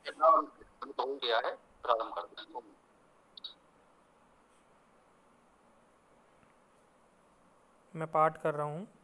हो गया है, प्रारंभ करते हैं। मैं पाठ कर रहा हूँ।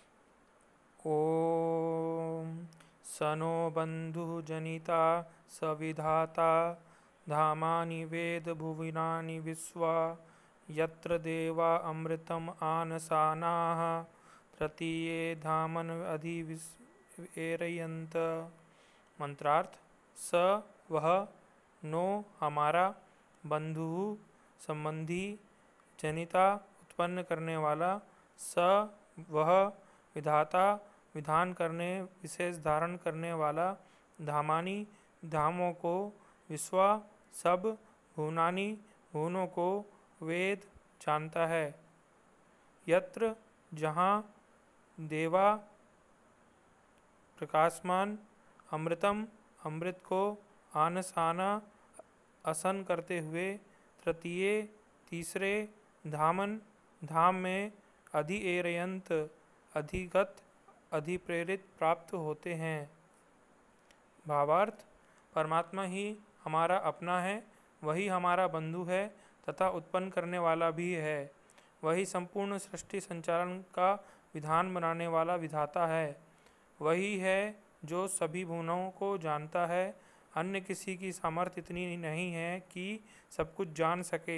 ओम सनो बंधु जनिता सविधाता धामानि वेद भुविनानि विश्वा यत्र देवा अमृतम आनसानाः तृतीये धामन अधिविश्वेरयन्त। मंत्रार्थ। स वह, नो हमारा, बंधु संबंधी, जनिता उत्पन्न करने वाला, स वह, विधाता विधान करने विशेष धारण करने वाला, धामानी धामों को, विश्वा सब, भुवनानी भुवनों को, वेद जानता है, यत्र जहाँ, देवा प्रकाशमान, अमृतम अमृत को, आनसाना असन करते हुए, तृतीय तीसरे, धामन धाम में, अधिएरयंत अधिगत अधिप्रेरित प्राप्त होते हैं। भावार्थ। परमात्मा ही हमारा अपना है, वही हमारा बंधु है तथा उत्पन्न करने वाला भी है। वही संपूर्ण सृष्टि संचालन का विधान बनाने वाला विधाता है। वही है जो सभी भुवनों को जानता है। अन्य किसी की सामर्थ्य इतनी नहीं है कि सब कुछ जान सके।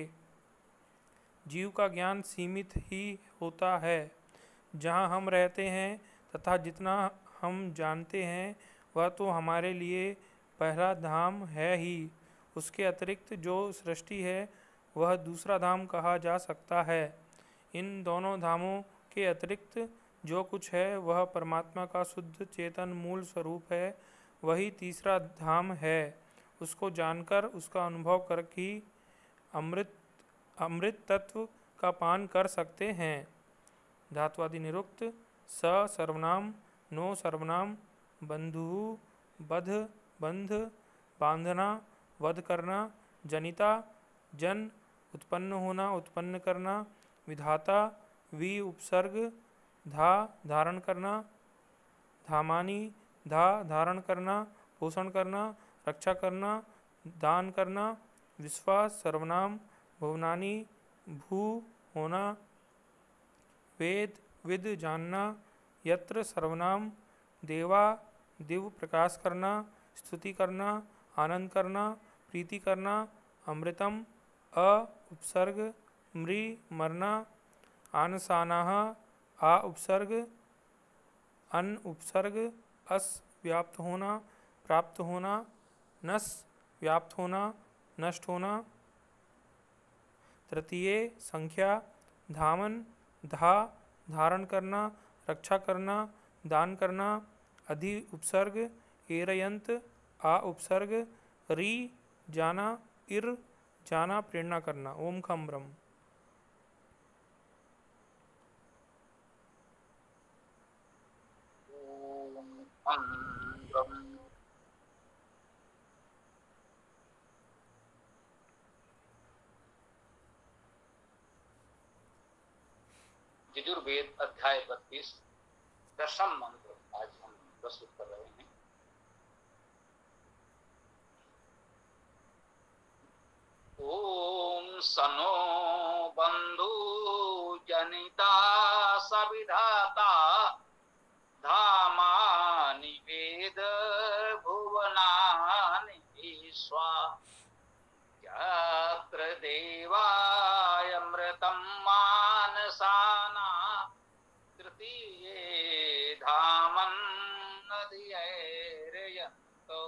जीव का ज्ञान सीमित ही होता है। जहाँ हम रहते हैं तथा जितना हम जानते हैं वह तो हमारे लिए पहला धाम है ही। उसके अतिरिक्त जो सृष्टि है वह दूसरा धाम कहा जा सकता है। इन दोनों धामों के अतिरिक्त जो कुछ है वह परमात्मा का शुद्ध चेतन मूल स्वरूप है, वही तीसरा धाम है। उसको जानकर उसका अनुभव कर ही अमृत अमृत तत्व का पान कर सकते हैं। धात्वादि निरुक्त। स सर्वनाम, नो सर्वनाम, बंधु बध बंध, बांधना वध करना, जनिता जन उत्पन्न होना उत्पन्न करना, विधाता वी उपसर्ग, धा धारण करना, धामानी धा धारण करना पोषण करना रक्षा करना दान करना, विश्वास सर्वनाम, भुवनानी भू होना, वेद विद जानना, यत्र सर्वनाम, देवा दिव्य प्रकाश करना स्तुति करना आनंद करना प्रीति करना, अमृतम अ उपसर्ग, मृ मरना, आनसानाः आ उपसर्ग, अन उपसर्ग, अस व्याप्त होना प्राप्त होना, नस व्याप्त होना नष्ट होना। तृतीय संख्या, धामन धा धारण करना रक्षा करना दान करना, अधि उपसर्ग, एरयंत आ उपसर्ग, री जाना, इर जाना प्रेरणा करना। ओम खम ब्रह्म। यजुर्वेद अध्याय 32 दशम मंत्र आज हम प्रस्तुत कर रहे हैं। ओम सनो बंधु जनिता सविधाता धामानि वेद भुवनानि विश्वा यत्र देवायमृतं मानसाना तृतीये धामन्नधियैर्यन्तो।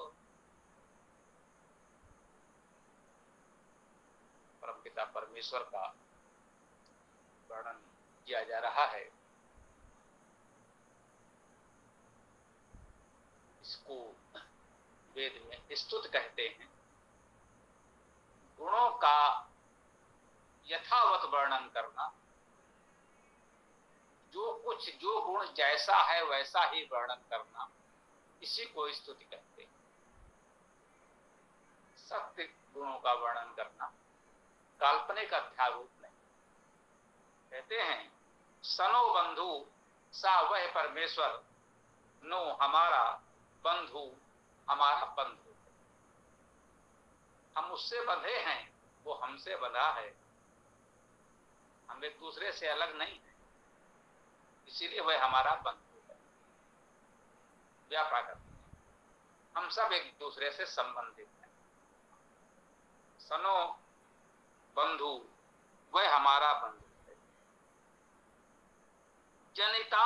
परमपिता परमेश्वर का वर्णन किया जा रहा है। इसको वेद में स्तुति कहते हैं। गुणों का यथावत वर्णन करना, जो गुण जैसा है वैसा ही वर्णन करना, इसी को स्तुति कहते हैं। सत्य गुणों का वर्णन करना, काल्पनिक अध्यारोप नहीं। कहते हैं सनो बंधु, सा वह परमेश्वर, नो हमारा, बंधु हमारा बंधु। हम उससे बंधे हैं, वो हमसे बंधा है। हम एक दूसरे से अलग नहीं है, इसीलिए वह हमारा बंधु है। व्यापा करते हम सब एक दूसरे से संबंधित हैं। सनो बंधु, वह हमारा बंधु है। जनिता,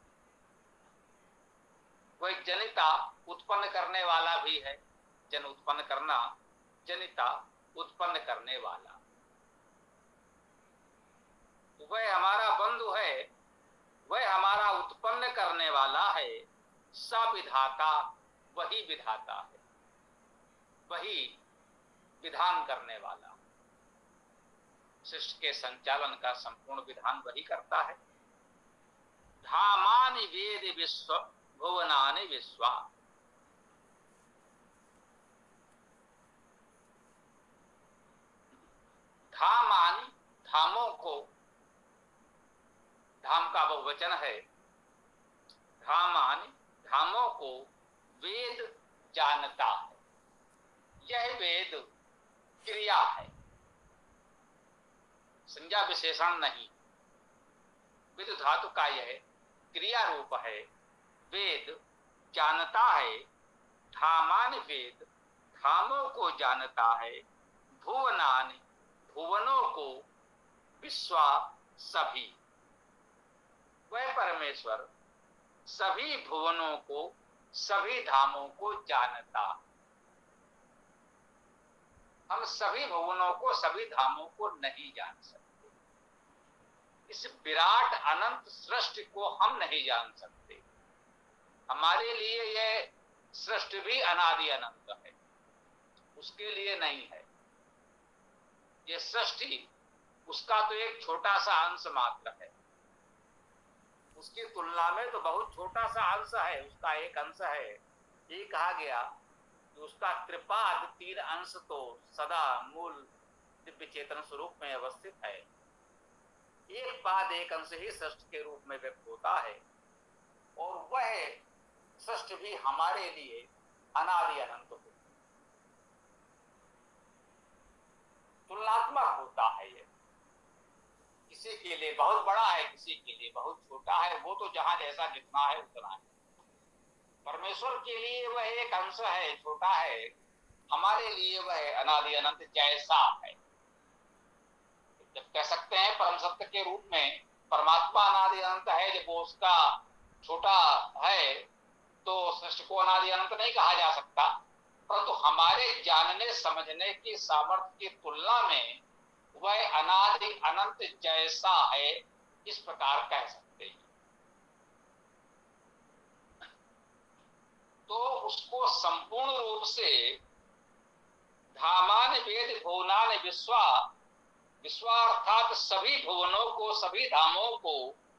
वह जनिता उत्पन्न करने वाला भी है। जन उत्पन्न करना, जनिता उत्पन्न करने वाला, वह हमारा बंधु है, वह हमारा उत्पन्न करने वाला है। सविधाता, वही विधाता है, वही विधान करने वाला। सृष्टि के संचालन का संपूर्ण विधान वही करता है। धामानि वेद विश्व भुवनानि विश्वा, धामानि, धामों को, धाम का बहुवचन है। धामानि, धामों को वेद जानता है। यह वेद क्रिया है, संज्ञा विशेषण नहीं। विद धातु का यह क्रिया रूप है। वेद जानता है। धामानि वेद, धामों को जानता है। भुवनानि, भुवनों को। विश्वा, सभी। वह परमेश्वर सभी भुवनों को, सभी धामों को जानता। हम सभी भुवनों को, सभी धामों को नहीं जान सकते। इस विराट अनंत सृष्टि को हम नहीं जान सकते। हमारे लिए यह सृष्टि भी अनादि अनंत है, उसके लिए नहीं है। यह सृष्टि उसका तो एक छोटा सा अंश मात्र है। उसकी तुलना में तो बहुत छोटा सा अंश है, उसका एक अंश है। ये कहा गया कि उसका त्रिपाद 3 अंश तो सदा मूल दिव्य चेतन स्वरूप में अवस्थित है। एक पाद एक अंश ही सृष्टि के रूप में व्यक्त होता है, और वह सृष्टि भी हमारे लिए अनादि अनंत हो, तुलनात्मक होता है। ये किसी के लिए बहुत बड़ा है, किसी के लिए बहुत छोटा है। वो तो जहां जैसा जितना है उतना है। परमेश्वर के लिए वह एक अंश है, छोटा है। हमारे लिए वह अनादि अनंत जैसा है। जब कह सकते हैं परम सत्य के रूप में परमात्मा अनादि अनंत है, जब वो उसका छोटा है तो सृष्टि को अनादि अनंत नहीं कहा जा सकता। परंतु हमारे जानने समझने की सामर्थ्य की तुलना में वह अनादि अनंत जैसा है, इस प्रकार कह सकते हैं। तो उसको संपूर्ण रूप से धामान वेद भुवनानि विश्वा, विश्वा अर्थात सभी भुवनों को, सभी धामों को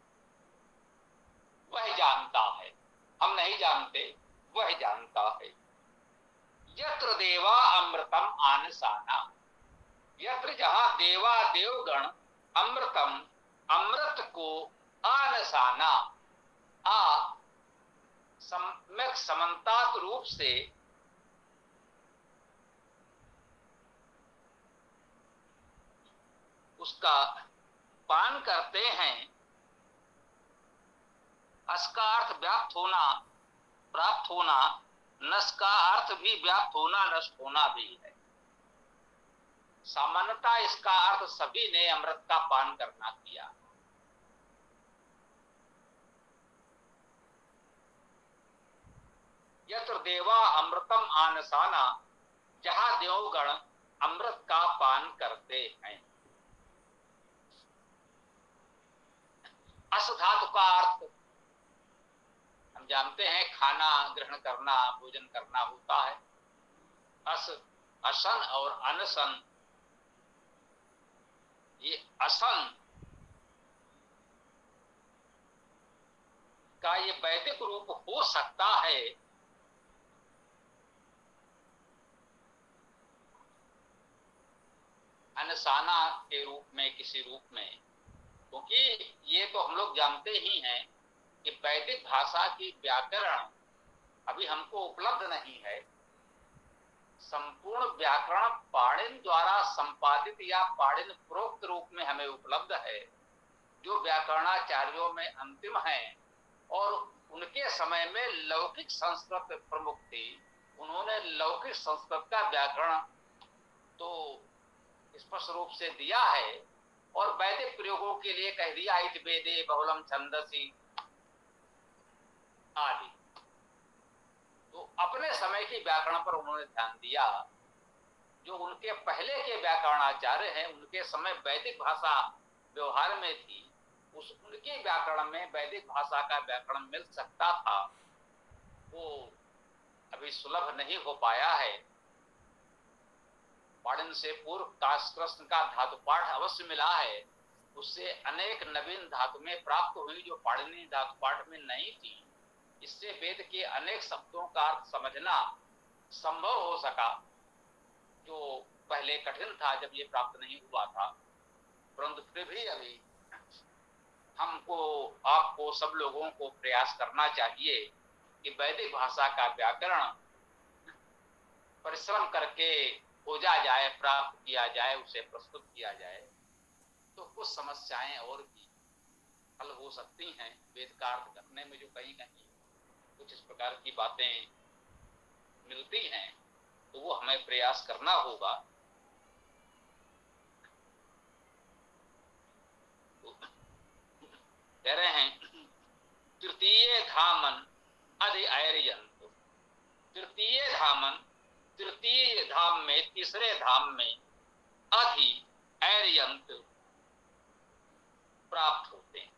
वह जानता है। हम नहीं जानते, वह जानता है। यत्र देवा अमृतम आनसाना, यत्र जहां देवा देवगण अमृतम, अमृत को आनसाना, सम्यक समन्तात रूप से उसका पान करते हैं। अस का अर्थ व्याप्त होना, प्राप्त होना। नस का अर्थ भी व्याप्त होना, नष्ट होना भी है। सामान्यतः इसका अर्थ सभी ने अमृत का पान करना किया। यत्र देवा अमृतम आनसाना, जहां देवगण अमृत का पान करते हैं। अस धातु का अर्थ हम जानते हैं, खाना ग्रहण करना, भोजन करना होता है। अस, असन और अनसन, ये असन का ये वैदिक रूप हो सकता है। अनसाना के रूप में, किसी रूप में, क्योंकि ये तो हम लोग जानते ही हैं कि वैदिक भाषा की व्याकरण अभी हमको उपलब्ध नहीं है। संपूर्ण व्याकरण पाणिनि द्वारा संपादित या पाणिनि प्रोक्त रूप में हमें उपलब्ध है, जो व्याकरणाचार्यों में अंतिम हैं और उनके समय में लौकिक संस्कृत प्रमुख थी। उन्होंने लौकिक संस्कृत का व्याकरण तो स्पष्ट रूप से दिया है और वैदिक प्रयोगों के लिए कह दिया इत वेदे बहुलम छंदसी आदि। तो अपने समय की व्याकरण पर उन्होंने ध्यान दिया। जो उनके पहले के व्याकरणाचार्य हैं, उनके समय वैदिक भाषा व्यवहार में थी, उनके व्याकरण में वैदिक भाषा का व्याकरण मिल सकता था, वो अभी सुलभ नहीं हो पाया है। पाणिनि से पूर्व काशकृष्ण का धातु पाठ अवश्य मिला है, उससे अनेक नवीन धातुएं प्राप्त हुई जो पाणिनि धातु पाठ में नहीं थी। इससे वेद के अनेक शब्दों का अर्थ समझना संभव हो सका, जो पहले कठिन था जब ये प्राप्त नहीं हुआ था। परंतु फिर भी अभी हमको, आपको, सब लोगों को प्रयास करना चाहिए कि वैदिक भाषा का व्याकरण परिश्रम करके खोजा जाए, प्राप्त किया जाए, उसे प्रस्तुत किया जाए, तो कुछ समस्याएं और भी हल हो सकती हैं। वेद का अर्थ करने में जो कहीं कहीं कुछ इस प्रकार की बातें मिलती हैं, तो वो हमें प्रयास करना होगा। कह रहे हैं तृतीय धामन अधि ऐर्यंत। तृतीय धामन, तृतीय धाम में, तीसरे धाम में अधि ऐर्यंत प्राप्त होते हैं।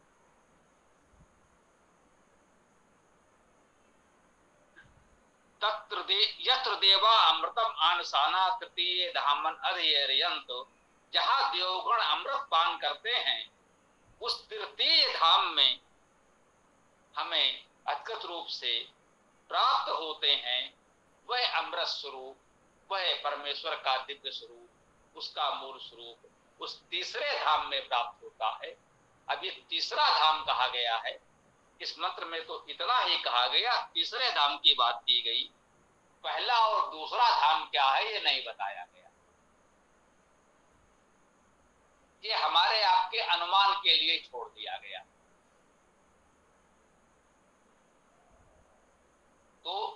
यत्र देवा अमृतम आनसाना तृतीय धामन अधियंत। जहां देवगण अमृत पान करते हैं, उस तृतीय धाम में हमें अधिकृत रूप से प्राप्त होते हैं वह अमृत स्वरूप, वह परमेश्वर का दिव्य स्वरूप, उसका मूल स्वरूप उस तीसरे धाम में प्राप्त होता है। अब ये तीसरा धाम कहा गया है, इस मंत्र में तो इतना ही कहा गया, तीसरे धाम की बात की गई। पहला और दूसरा धाम क्या है ये नहीं बताया गया। ये हमारे आपके अनुमान के लिए छोड़ दिया गया। तो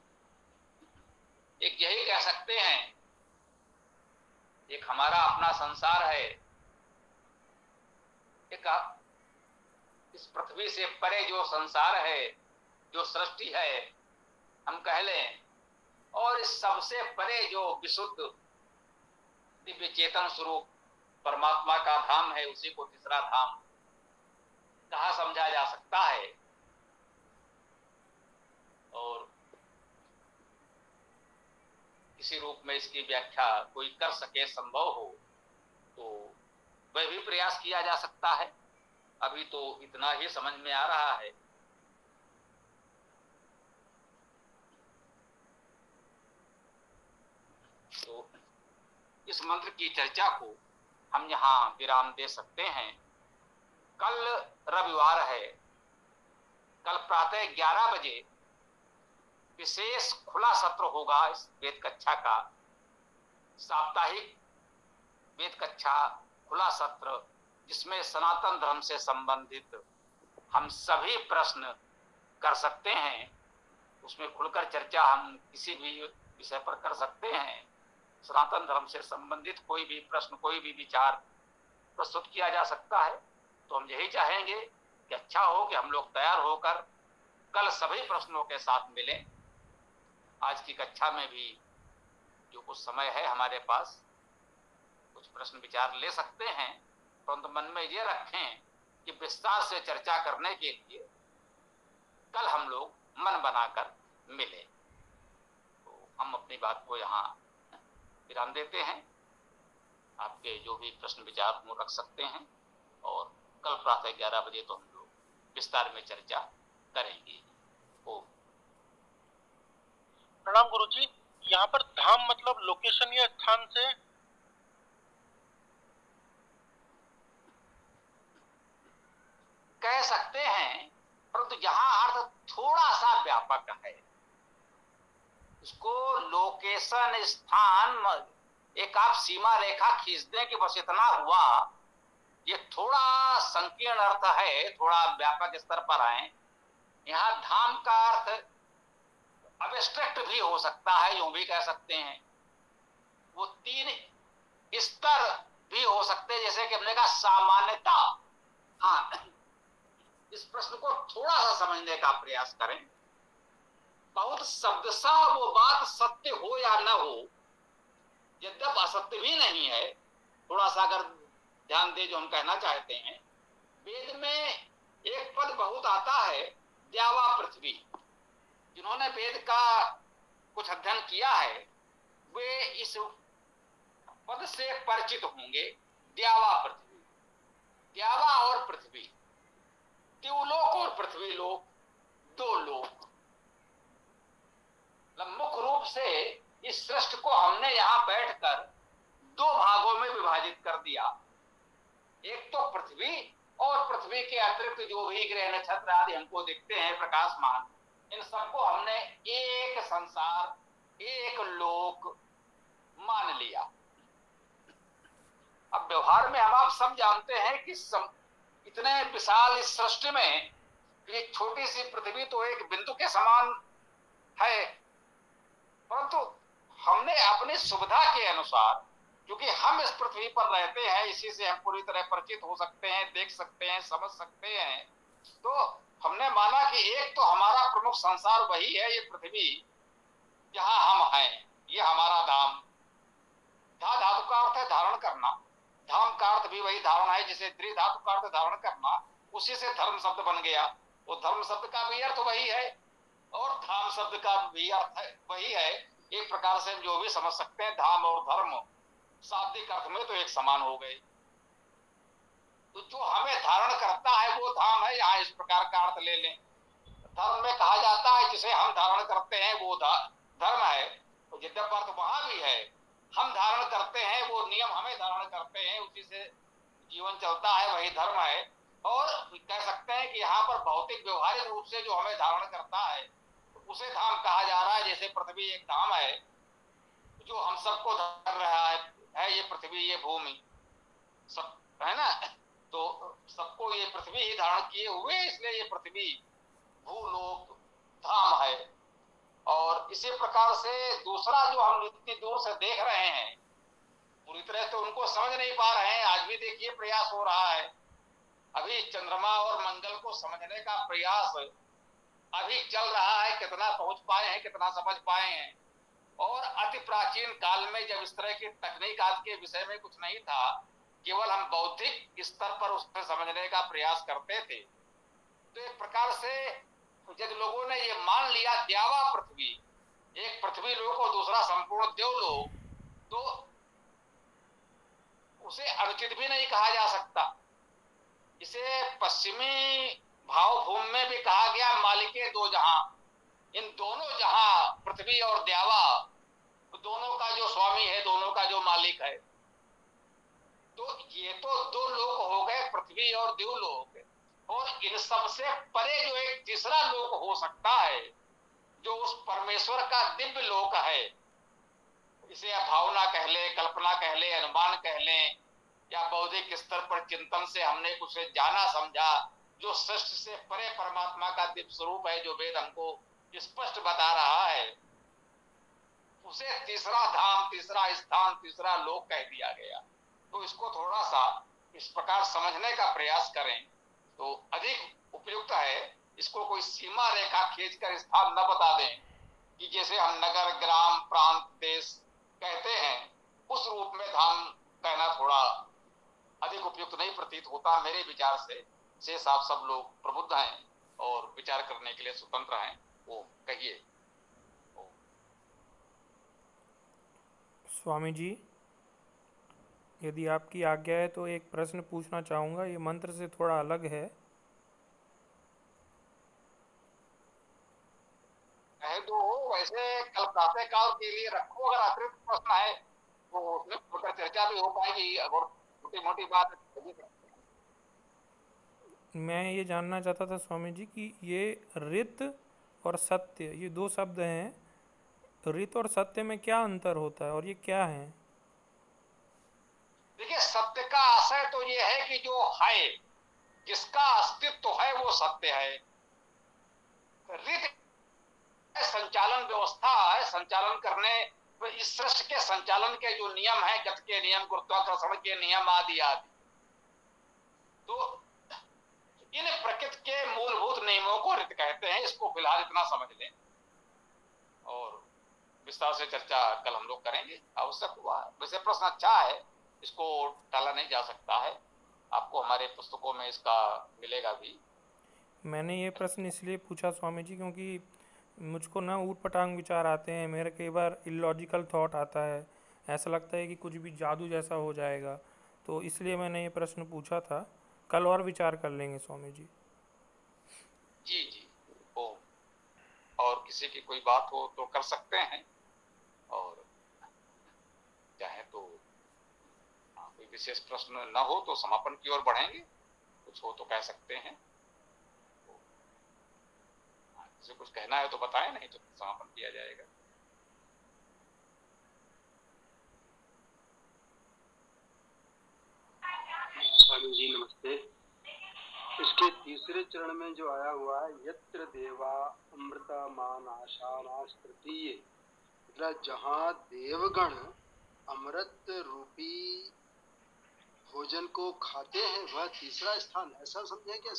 एक यही कह सकते हैं, एक हमारा अपना संसार है, एक इस पृथ्वी से परे जो संसार है, जो सृष्टि है हम कह लें, और इस सबसे परे जो विशुद्ध दिव्य चेतन स्वरूप परमात्मा का धाम है, उसी को तीसरा धाम कहा समझा जा सकता है। और इसी रूप में इसकी व्याख्या कोई कर सके, संभव हो, तो वह भी प्रयास किया जा सकता है। अभी तो इतना ही समझ में आ रहा है। तो इस मंत्र की चर्चा को हम यहाँ विराम दे सकते हैं। कल रविवार है, कल प्रातः 11 बजे विशेष खुला सत्र होगा इस वेद कक्षा का, साप्ताहिक वेद कक्षा खुला सत्र, जिसमें सनातन धर्म से संबंधित हम सभी प्रश्न कर सकते हैं। उसमें खुलकर चर्चा हम किसी भी विषय पर कर सकते हैं। सनातन धर्म से संबंधित कोई भी प्रश्न, कोई भी विचार प्रस्तुत किया जा सकता है। तो हम यही चाहेंगे कि अच्छा हो कि हम लोग तैयार होकर कल सभी प्रश्नों के साथ मिलें। आज की कक्षा में भी जो कुछ समय है हमारे पास, कुछ प्रश्न विचार ले सकते हैं, परंतु मन में ये रखें कि विस्तार से चर्चा करने के लिए कल हम लोग मन बनाकर मिले। तो हम अपनी बात को यहाँ विराम देते हैं। आपके जो भी प्रश्न विचार वो रख सकते हैं, और कल प्रातः 11 बजे तो हम लोग विस्तार में चर्चा करेंगे। ओम। प्रणाम गुरुजी। यहाँ पर धाम मतलब लोकेशन या स्थान से कह सकते हैं, परंतु यहाँ अर्थ थोड़ा सा व्यापक है। इसको लोकेशन, स्थान, एक आप सीमा रेखा खींच दें कि बस इतना हुआ, ये थोड़ा संकीर्ण अर्थ है, थोड़ा व्यापक स्तर पर आए। यहाँ धाम का अर्थ अब्स्ट्रैक्ट भी हो सकता है, यूं भी कह सकते हैं। वो 3 स्तर भी हो सकते हैं, जैसे कि हमने कहा सामान्यता। हाँ, इस प्रश्न को थोड़ा सा समझने का प्रयास करें। बहुत शब्दशः वो बात सत्य हो या न हो, यद्यप असत्य भी नहीं है, थोड़ा सा अगर ध्यान दे जो हम कहना चाहते हैं। वेद में एक पद बहुत आता है, द्यावा पृथ्वी। जिन्होंने वेद का कुछ अध्ययन किया है वे इस पद से परिचित होंगे। द्यावा पृथ्वी, द्यावा और पृथ्वी, द्युलोक और पृथ्वी लोक, 2 लोक। मुख्य रूप से इस सृष्टि को हमने यहां बैठकर 2 भागों में विभाजित कर दिया। एक तो पृथ्वी, और पृथ्वी के अतिरिक्त जो भी ग्रह नक्षत्र आदि हमको दिखते हैं प्रकाशमान, इन सबको हमने एक संसार, एक लोक मान लिया। अब व्यवहार में हम आप सब जानते हैं कि इतने विशाल इस सृष्टि में एक छोटी सी पृथ्वी तो एक बिंदु के समान है, परंतु हमने अपनी सुविधा के अनुसार, क्योंकि हम इस पृथ्वी पर रहते हैं, इसी से हम पूरी तरह परिचित हो सकते हैं, देख सकते हैं, समझ सकते हैं, तो हमने माना कि एक तो हमारा प्रमुख संसार वही है, ये पृथ्वी जहां हम हैं, ये हमारा धाम। धातु का अर्थ है धारण करना, धाम का अर्थ भी वही धारण है, जिसे त्रिधातु का अर्थ धारण करना, उसी से धर्म शब्द बन गया। वो धर्म शब्द का भी अर्थ वही है और धाम शब्द का भी अर्थ है वही है। एक प्रकार से जो भी समझ सकते हैं, धाम और धर्म शाब्दिक अर्थ में तो एक समान हो गए। तो जो हमें धारण करता है वो धाम है, यहाँ इस प्रकार का अर्थ ले लें। धर्म में कहा जाता है जिसे हम धारण करते हैं वो धर्म है, तो यद्यप अर्थ वहां भी है। हम धारण करते हैं वो नियम हमें धारण करते हैं, उसी से जीवन चलता है, वही धर्म है। और कह सकते हैं कि यहाँ पर भौतिक व्यवहारिक रूप से जो हमें धारण करता है उसे धाम कहा जा रहा है। जैसे पृथ्वी एक धाम है जो हम सबको धर रहा है ये पृथ्वी, ये भूमि सब है ना, तो सबको ये पृथ्वी ही धारण किए हुए, इसलिए ये पृथ्वी भूलोक धाम है। और इसी प्रकार से दूसरा जो हम इतनी दूर से देख रहे हैं, पूरी तरह तो उनको समझ नहीं पा रहे हैं, आज भी देखिए प्रयास हो रहा है। अभी चंद्रमा और मंगल को समझने का प्रयास अभी चल रहा है, कितना पहुंच पाए हैं, कितना समझ पाए हैं। और अति प्राचीन काल में जब इस तरह की तकनीक आज के विषय में कुछ नहीं था, केवल हम बौद्धिक स्तर पर उसे समझने का प्रयास करते थे, तो एक प्रकार से जब लोगों ने ये मान लिया द्यावा पृथ्वी, एक पृथ्वी लोक और दूसरा संपूर्ण देवलोक, तो उसे अनुचित भी नहीं कहा जा सकता। इसे पश्चिमी भावभूमि में भी कहा गया मालिके 2 जहां। इन दोनों जहां पृथ्वी और द्यावा, दोनों का जो स्वामी है, दोनों का जो मालिक है, तो ये तो 2 लोक हो गए, पृथ्वी और देवलोक। और इन सबसे परे जो एक तीसरा लोक हो सकता है, जो उस परमेश्वर का दिव्य लोक है, इसे भावना कह ले, कल्पना कह ले, अनुमान कह लें, या बौद्धिक स्तर पर चिंतन से हमने कुछ जाना समझा, जो सृष्टि से परे परमात्मा का दिव्य स्वरूप है, जो वेद हमको स्पष्ट बता रहा है, उसे तीसरा धाम, तीसरा स्थान, तीसरा लोक कह दिया गया। तो इसको थोड़ा सा इस प्रकार समझने का प्रयास करें तो अधिक उपयुक्त है। इसको कोई सीमा रेखा खींचकर स्थान न बता दें कि जैसे हम नगर, ग्राम, प्रांत, देश कहते हैं, उस रूप में धाम कहना थोड़ा अधिक उपयुक्त नहीं प्रतीत होता मेरे विचार से। शेष आप सब लोग प्रबुद्ध हैं और विचार करने के लिए स्वतंत्र हैं, वो कहिए। स्वामी जी, यदि आपकी आज्ञा है तो एक प्रश्न पूछना चाहूँगा, ये मंत्र से थोड़ा अलग है। कहे तो वैसे कल प्रातःकाल के लिए रखो, अगर अतिरिक्त प्रश्न है तो उसमें खुलकर चर्चा भी हो पाएगी, और छोटी मोटी बात। मैं ये जानना चाहता था स्वामी जी कि ये ऋत और सत्य, ये 2 शब्द हैं। तो रित और सत्य में क्या अंतर होता है और ये क्या है? देखिए, सत्य का आशय तो ये है कि जो है, जिसका अस्तित्व है वो सत्य है। रित संचालन व्यवस्था है, संचालन करने, इस सृष्टि के संचालन के जो नियम है, गति के नियम, गुरुत्वाकर्षण के नियम आदि आदि, तो इन प्रकृति के मूलभूत नियमों को रित कहते हैं। इसको फिलहाल इतना समझ लें और विस्तार से चर्चा कल हम लोग करेंगे, आवश्यक हुआ। वैसे प्रश्न अच्छा है, इसको टाला नहीं जा सकता है, आपको हमारे पुस्तकों में इसका मिलेगा भी। मैंने ये प्रश्न इसलिए पूछा स्वामी जी क्योंकि मुझको ना ऊट पटांग विचार आते हैं, मेरे कई बार इलॉजिकल थॉट आता है, ऐसा लगता है कि कुछ भी जादू जैसा हो जाएगा, तो इसलिए मैंने ये प्रश्न पूछा था। कल और विचार कर लेंगे स्वामी जी। जी जी, ओ, और किसी की कोई बात हो तो कर सकते हैं, और चाहे तो कोई विशेष प्रश्न न हो तो समापन की ओर बढ़ेंगे, कुछ हो तो कह सकते हैं। किसी कुछ कहना है तो बताएं, नहीं तो समापन किया जाएगा। स्वामी जी नमस्ते। इसके तीसरे चरण में जो आया हुआ है, यत्र देवा अमृता मान आशानाश तृतीय, मतलब जहाँ देवगण अमृत रूपी भोजन को खाते हैं वह तीसरा स्थान, ऐसा समझे क्या?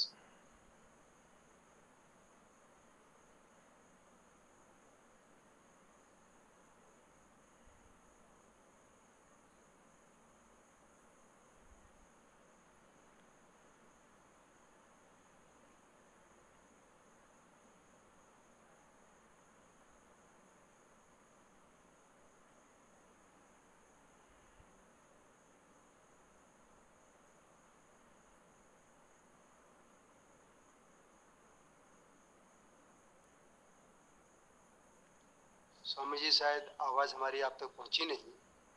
स्वामी जी शायद आवाज हमारी आप तक पहुंची नहीं।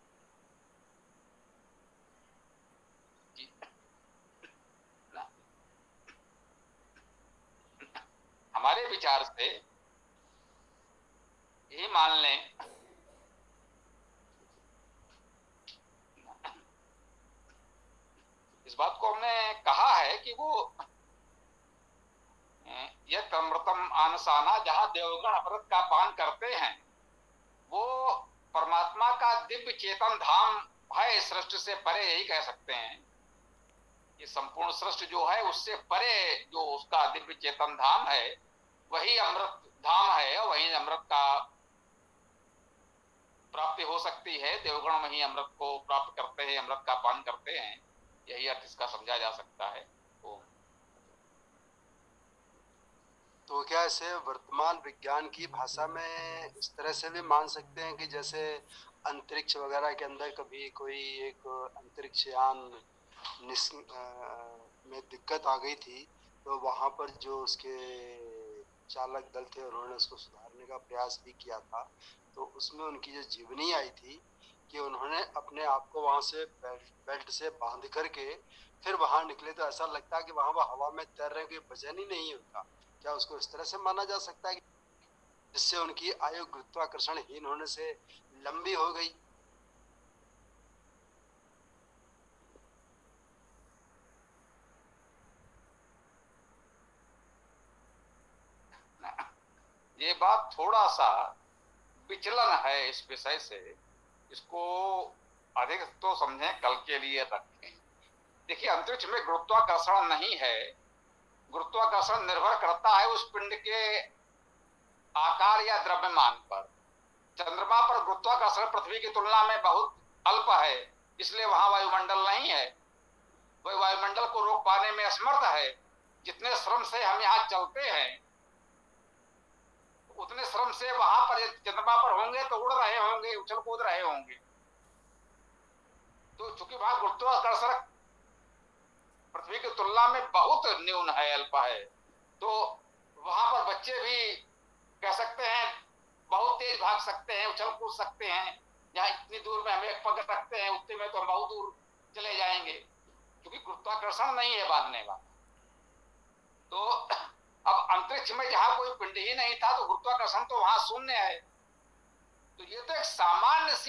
हमारे विचार से ये मान लें, इस बात को हमने कहा है कि वो यत् अमृतम आनसाना, जहां देवगण अमृत का पान करते हैं, वो परमात्मा का दिव्य चेतन धाम है, सृष्टि से परे, यही कह सकते हैं। ये संपूर्ण सृष्टि जो है उससे परे जो उसका दिव्य चेतन धाम है वही अमृत धाम है, वही अमृत का प्राप्ति हो सकती है। देवगण में ही अमृत को प्राप्त करते हैं, अमृत का पान करते हैं, यही अर्थ इसका समझा जा सकता है। तो क्या इसे वर्तमान विज्ञान की भाषा में इस तरह से भी मान सकते हैं कि जैसे अंतरिक्ष वगैरह के अंदर कभी कोई एक अंतरिक्ष यान में दिक्कत आ गई थी, तो वहां पर जो उसके चालक दल थे उन्होंने उसको सुधारने का प्रयास भी किया था, तो उसमें उनकी जो जीवनी आई थी कि उन्होंने अपने आप को वहां से बेल्ट से बांध करके फिर वहां निकले, तो ऐसा लगता है कि वहां वो हवा में तैर रहे, कोई वजन ही नहीं होता। क्या उसको इस तरह से माना जा सकता है जिससे उनकी आयु गुरुत्वाकर्षणहीन होने से लंबी हो गई? ये बात थोड़ा सा विचलन है इस विषय से, इसको अधिक तो समझें, कल के लिए रखें। देखिए, अंतरिक्ष में गुरुत्वाकर्षण नहीं है, गुरुत्वाकर्षण निर्भर करता है उस पिंड के आकार या द्रव्यमान पर। चंद्रमा पर गुरुत्वाकर्षण पृथ्वी की तुलना में बहुत अल्प है, इसलिए वहां वायुमंडल नहीं है, वह वायुमंडल को रोक पाने में असमर्थ है। जितने श्रम से हम यहाँ चलते हैं उतने श्रम से वहां पर चंद्रमा पर होंगे तो उड़ रहे होंगे, उछल कूद रहे होंगे। तो चूंकि वहां गुरुत्वाकर्षण पृथ्वी की तुलना में बहुत न्यून है, अल्प है, तो वहां पर बच्चे भी कह सकते हैं बहुत तेज भाग सकते हैं, उछल कूद सकते हैं। जहां इतनी दूर में हमें एक पग रखते हैं, उतने में तो हम बहुत दूर चले जाएंगे, क्योंकि गुरुत्वाकर्षण नहीं है बांधने वाला। तो अब अंतरिक्ष में जहां कोई पिंड ही नहीं था तो गुरुत्वाकर्षण तो वहां शून्य है।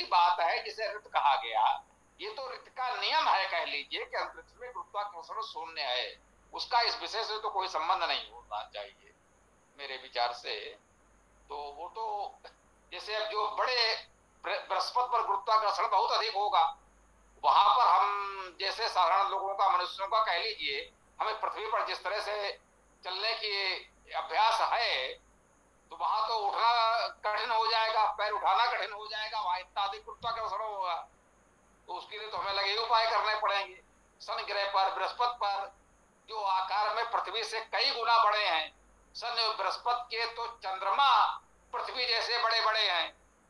सी बात है जिसे ऋत कहा गया, ये तो ऋत का नियम है, कह लीजिए कि अंतरिक्ष में गुरुत्वाकर्षण शून्य है, उसका इस विषय से तो कोई संबंध नहीं होना चाहिए मेरे विचार से। तो वो तो जैसे अब जो बड़े बृहस्पति पर गुरुत्वाकर्षण बहुत अधिक होगा, वहां पर हम जैसे साधारण लोगों का, मनुष्यों का कह लीजिए, हमें पृथ्वी पर जिस तरह से चलने की अभ्यास है, तो वहां तो उठना कठिन हो जाएगा, पैर उठाना कठिन हो जाएगा, वहां इतना अधिक गुरुत्वाकर्षण होगा। तो उसके लिए तो हमें लगे उपाय करने पड़ेंगे। शन ग्रह पर, बृहस्पति पर, जो आकार में पृथ्वी से कई गुना बड़े हैं, शन बृहस्पति के तो चंद्रमा पृथ्वी जैसे बड़े बड़े हैं,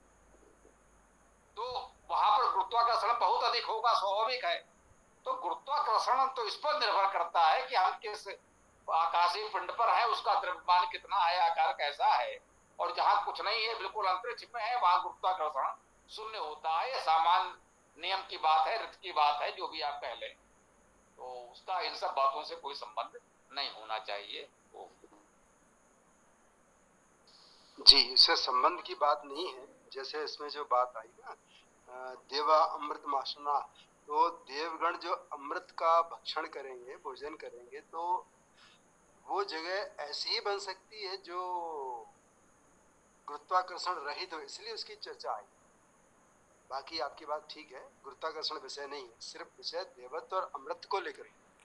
तो वहां पर गुरुत्वाकर्षण बहुत अधिक होगा, स्वाभाविक है। तो गुरुत्वाकर्षण तो इस पर निर्भर करता है कि हम किस आकाशीय पिंड पर है, उसका द्रव्यमान कितना है, आकार कैसा है। और जहां कुछ नहीं है, बिल्कुल अंतरिक्ष में है, वहां गुरुत्वाकर्षण शून्य होता है। सामान्य नियम की बात है, ऋत की बात है, जो भी आप कह लें, तो उसका इन सब बातों से कोई संबंध नहीं होना चाहिए। जी, इससे संबंध की बात नहीं है। जैसे इसमें जो बात आई ना, देवा अमृत माशना, तो देवगण जो अमृत का भक्षण करेंगे, भोजन करेंगे, तो वो जगह ऐसी ही बन सकती है जो गुरुत्वाकर्षण रहित हो, इसलिए उसकी चर्चा आई। बाकी आपकी बात ठीक है, गुरुत्वाकर्षण विषय नहीं है, सिर्फ विषय देवत्व और अमृत को लेकर।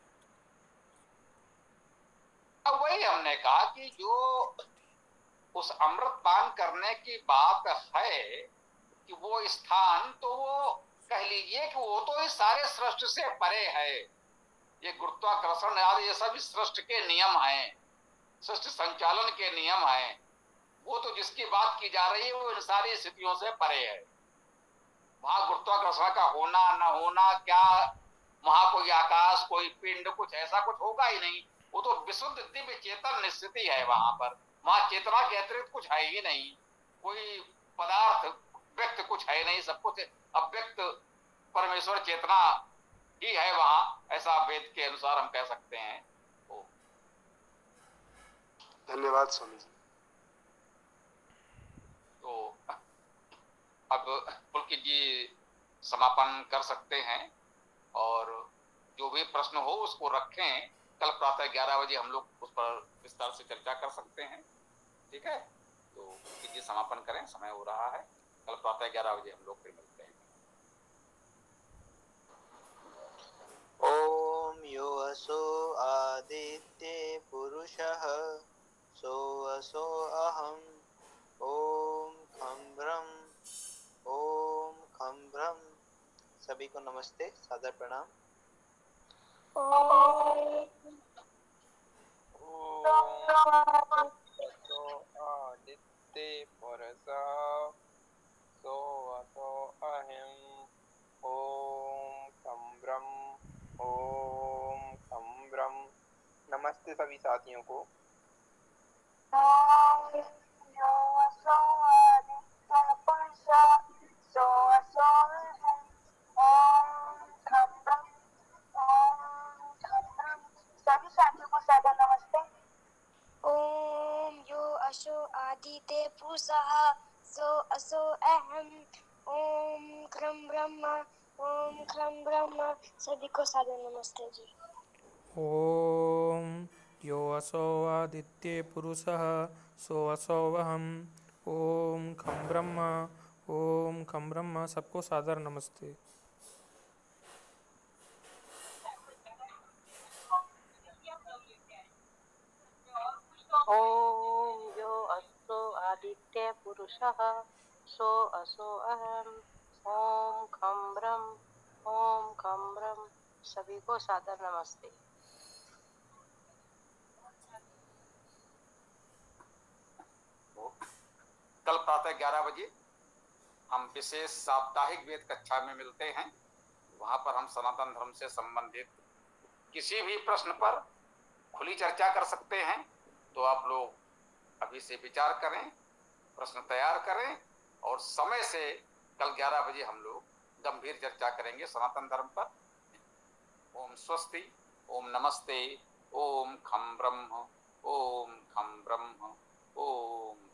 वही हमने कहा कि जो उस अमृत पान करने की बात है कि वो स्थान, तो वो कह लीजिए कि वो तो इस सारे सृष्टि से परे है। ये गुरुत्वाकर्षण आदि ये सब इस सृष्टि के नियम हैं, सृष्टि संचालन के नियम हैं। वो तो जिसकी बात की जा रही है वो इन सारी स्थितियों से परे है। वहां गुरुत्वाकर्षण का होना न होना, क्या वहां कोई आकाश, कोई पिंड, कुछ ऐसा कुछ होगा ही नहीं। वो तो विशुद्ध दिव्य चेतन निश्चिति है वहां पर। वहां चेतना के अतिरिक्त कुछ है ही नहीं, कोई पदार्थ व्यक्त कुछ है नहीं, सब कुछ अव्यक्त परमेश्वर चेतना ही है वहां, ऐसा वेद के अनुसार हम कह सकते हैं। धन्यवाद स्वामी जी। तो अब पुलकित जी समापन कर सकते हैं, और जो भी प्रश्न हो उसको रखें। कल प्रातः 11 बजे हम लोग उस पर विस्तार से चर्चा कर सकते हैं, ठीक है? तो पुलकित जी समापन करें, समय हो रहा है। कल प्रातः 11 बजे हम लोग फिर मिलते हैं। ओम यो असो आदित्य पुरुषः सो असो अहम ओम खम ब्रह्म ओम खम ब्रह्म। सभी को नमस्ते, सादर प्रणाम। आदित्य पुरुषः सो असो अहम् ओम खम ब्रह्म ओम खम ब्रह्म। नमस्ते सभी साथियों को। सभी साथियों को सादर नमस्ते। ओम यो असो आदित्य पुरुषः सो असो अहम् ओम क्रम ब्रह्म। सभी को सादर नमस्ते जी। ओम यो असो आदित्य पुरुषः सो असो अहम् ओम खम ब्रह्म। सबको सादर नमस्ते। ओम यो असो आदित्य पुरुषः सो असो अहम् ओम खम ब्रह्म। सभी को सादर नमस्ते। कल प्रातः 11 बजे हम विशेष साप्ताहिक वेद कक्षा में मिलते हैं। वहां पर हम सनातन धर्म से संबंधित किसी भी प्रश्न पर खुली चर्चा कर सकते हैं। तो आप लोग अभी से विचार करें, प्रश्न तैयार करें, और समय से कल 11 बजे हम लोग गंभीर चर्चा करेंगे सनातन धर्म पर। ओम स्वस्ति, ओम नमस्ते, ओम खम ब्रह्म, ओम खम ब्रह्म, ओम